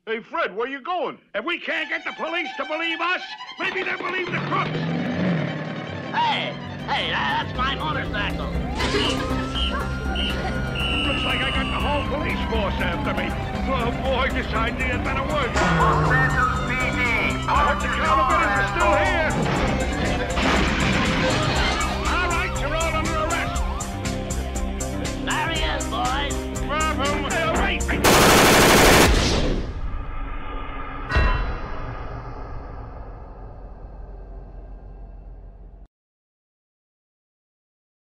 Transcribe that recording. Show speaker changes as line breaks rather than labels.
Hey, Fred, where you going?
If we can't get the police to believe us, maybe they'll believe the crooks.
Hey, that's my motorcycle.
Looks like I got the whole police force after me. Oh, boy, this idea better work.
Santos PD.
I hope the counterfeiters are still